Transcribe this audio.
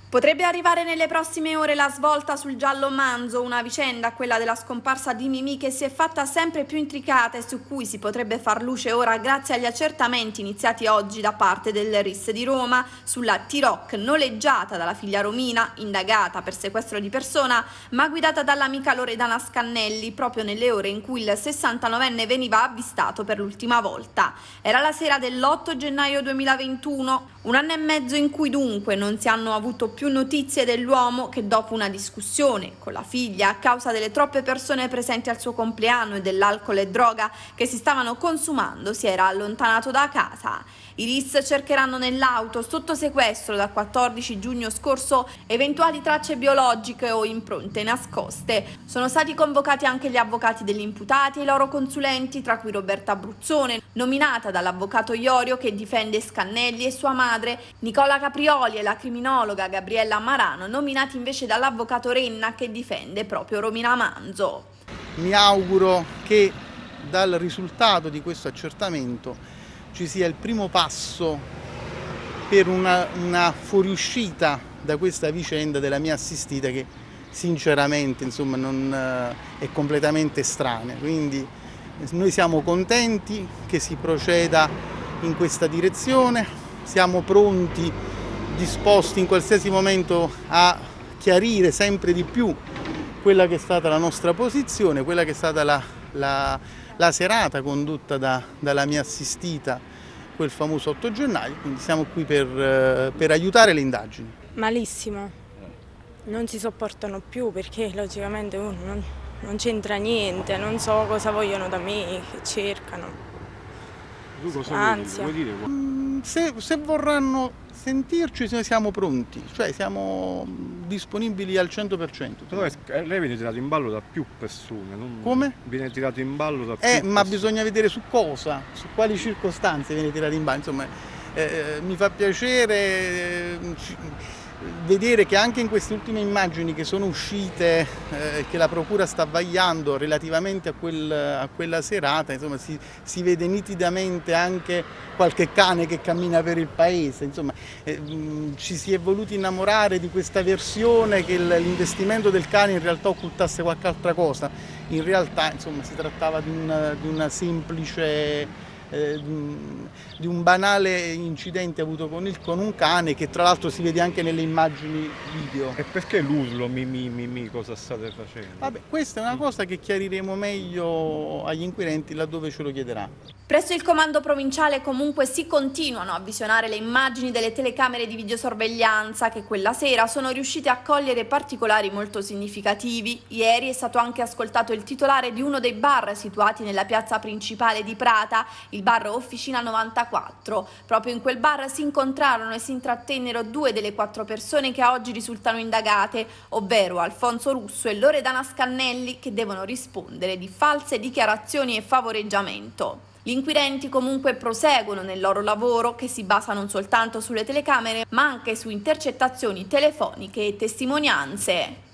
Potrebbe arrivare nelle prossime ore la svolta sul giallo Manzo, una vicenda, quella della scomparsa di Mimì, che si è fatta sempre più intricata e su cui si potrebbe far luce ora grazie agli accertamenti iniziati oggi da parte del RIS di Roma sulla T-Roc noleggiata dalla figlia Romina, indagata per sequestro di persona, ma guidata dall'amica Loredana Scannelli proprio nelle ore in cui il 69enne veniva avvistato per l'ultima volta. Era la sera dell'8 gennaio 2021, un anno e mezzo in cui dunque non si hanno avuto più notizie dell'uomo che dopo una discussione con la figlia a causa delle troppe persone presenti al suo compleanno e dell'alcol e droga che si stavano consumando si era allontanato da casa. I RIS cercheranno nell'auto sotto sequestro dal 14 giugno scorso eventuali tracce biologiche o impronte nascoste. Sono stati convocati anche gli avvocati degli imputati e i loro consulenti, tra cui Roberta Abruzzone, nominata dall'avvocato Iorio che difende Scannelli, e sua madre, Nicola Caprioli, e la criminologa Gabriella Marano, nominati invece dall'avvocato Renna che difende proprio Romina Manzo. Mi auguro che dal risultato di questo accertamento ci sia il primo passo per una fuoriuscita da questa vicenda della mia assistita che sinceramente non è completamente estranea. Quindi noi siamo contenti che si proceda in questa direzione, siamo pronti, disposti in qualsiasi momento a chiarire sempre di più quella che è stata la nostra posizione, quella che è stata la serata condotta dalla mia assistita quel famoso 8 gennaio, quindi siamo qui per aiutare le indagini. Malissimo, non si sopportano più perché logicamente uno non c'entra niente, non so cosa vogliono da me, che cercano. Tu cosa Ansia. vuoi dire? Se vorranno sentirci siamo pronti, cioè siamo disponibili al 100%. Però lei viene tirato in ballo da più persone. Come? Viene tirato in ballo da più persone. Ma bisogna vedere su cosa, su quali circostanze viene tirato in ballo. Insomma, mi fa piacere vedere che anche in queste ultime immagini che sono uscite, che la procura sta vagliando relativamente a quella serata, insomma, si vede nitidamente anche qualche cane che cammina per il paese, insomma, ci si è voluti innamorare di questa versione che l'investimento del cane in realtà occultasse qualche altra cosa. In realtà insomma, si trattava di una semplice di un banale incidente avuto con un cane che tra l'altro si vede anche nelle immagini video. E perché l'urlo Mimì, cosa state facendo? Vabbè, questa è una cosa che chiariremo meglio agli inquirenti laddove ce lo chiederanno. Presso il comando provinciale comunque si continuano a visionare le immagini delle telecamere di videosorveglianza che quella sera sono riuscite a cogliere particolari molto significativi. Ieri è stato anche ascoltato il titolare di uno dei bar situati nella piazza principale di Prata, il bar Officina 94. Proprio in quel bar si incontrarono e si intrattennero 2 delle 4 persone che a oggi risultano indagate, ovvero Alfonso Russo e Loredana Scannelli, che devono rispondere di false dichiarazioni e favoreggiamento. Gli inquirenti comunque proseguono nel loro lavoro, che si basa non soltanto sulle telecamere ma anche su intercettazioni telefoniche e testimonianze.